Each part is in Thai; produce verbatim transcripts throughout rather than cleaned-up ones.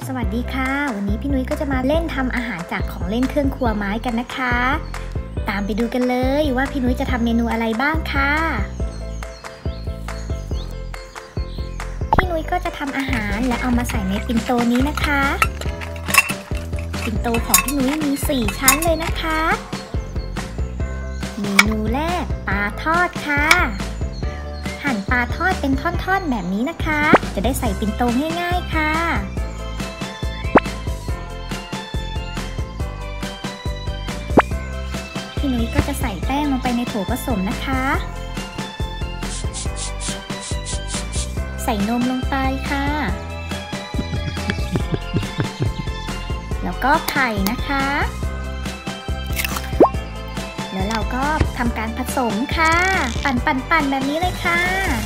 สวัสดีค่ะวันนี้พี่นุ้ยก็จะมาเล่นทำอาหารจากของเล่นเครื่องครัวไม้กันนะคะตามไปดูกันเลยว่าพี่นุ้ยจะทำเมนูอะไรบ้างค่ะพี่นุ้ยก็จะทำอาหารและเอามาใส่ในปิ่นโตนี้นะคะปิ่นโตของพี่นุ้ยมีสี่ชั้นเลยนะคะเมนูแรกปลาทอดค่ะหั่นปลาทอดเป็นท่อนๆแบบนี้นะคะจะได้ใส่ปิ่นโตง่ายๆค่ะพี่นุ้ยก็จะใส่แป้งลงไปในโถผสมนะคะใส่นมลงไปค่ะแล้วก็ไข่นะคะแล้วเราก็ทำการผสมค่ะปั่นๆๆแบบนี้เลยค่ะ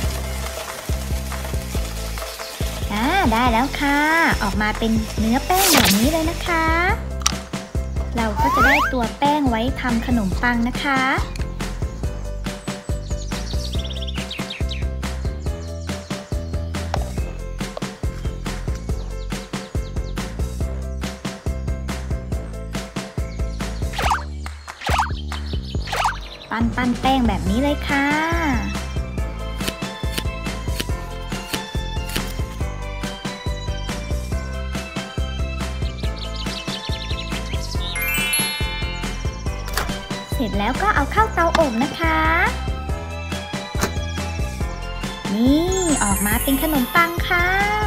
อ่าได้แล้วค่ะออกมาเป็นเนื้อแป้งแบบนี้เลยนะคะเราก็จะได้ตัวแป้งไว้ทำขนมปังนะคะปั้นปั้นแป้งแบบนี้เลยค่ะเสร็จแล้วก็เอาเข้าเตาอบนะคะนี่ออกมาเป็นขนมปังค่ะ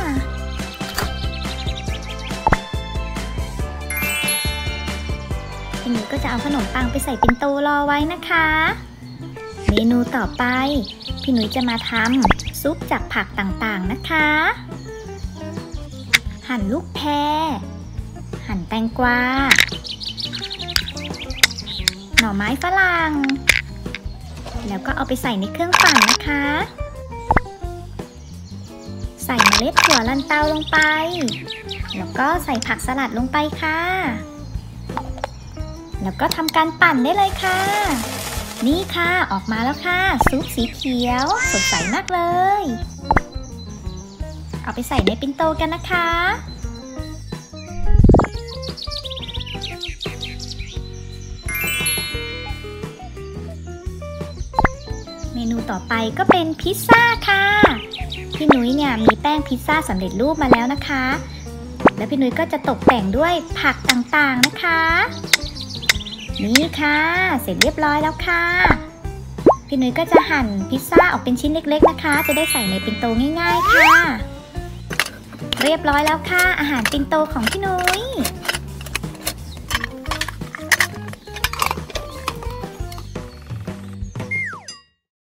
ทีนี้ก็จะเอาขนมปังไปใส่ปิ่นโตรอไว้นะคะเมนูต่อไปพี่หนุ่ยจะมาทำซุปจากผักต่างๆนะคะหั่นลูกแพรหั่นแตงกวาหน่อไม้ฝรั่งแล้วก็เอาไปใส่ในเครื่องปั่นนะคะใส่เมล็ดถั่วลันเตาลงไปแล้วก็ใส่ผักสลัดลงไปค่ะแล้วก็ทำการปั่นได้เลยค่ะนี่ค่ะออกมาแล้วค่ะซุปสีเขียวสดใสมากเลยเอาไปใส่ในปิ่นโตกันนะคะเมนูต่อไปก็เป็นพิซซ่าค่ะพี่นุ้ยเนี่ยมีแป้งพิซซ่าสำเร็จรูปมาแล้วนะคะแล้วพี่นุ้ยก็จะตกแต่งด้วยผักต่างๆนะคะนี่ค่ะเสร็จเรียบร้อยแล้วค่ะพี่นุ้ยก็จะหั่นพิซซ่าออกเป็นชิ้นเล็กๆนะคะจะได้ใส่ในปิ่นโตง่ายๆค่ะเรียบร้อยแล้วค่ะอาหารปิ่นโตของพี่นุ้ย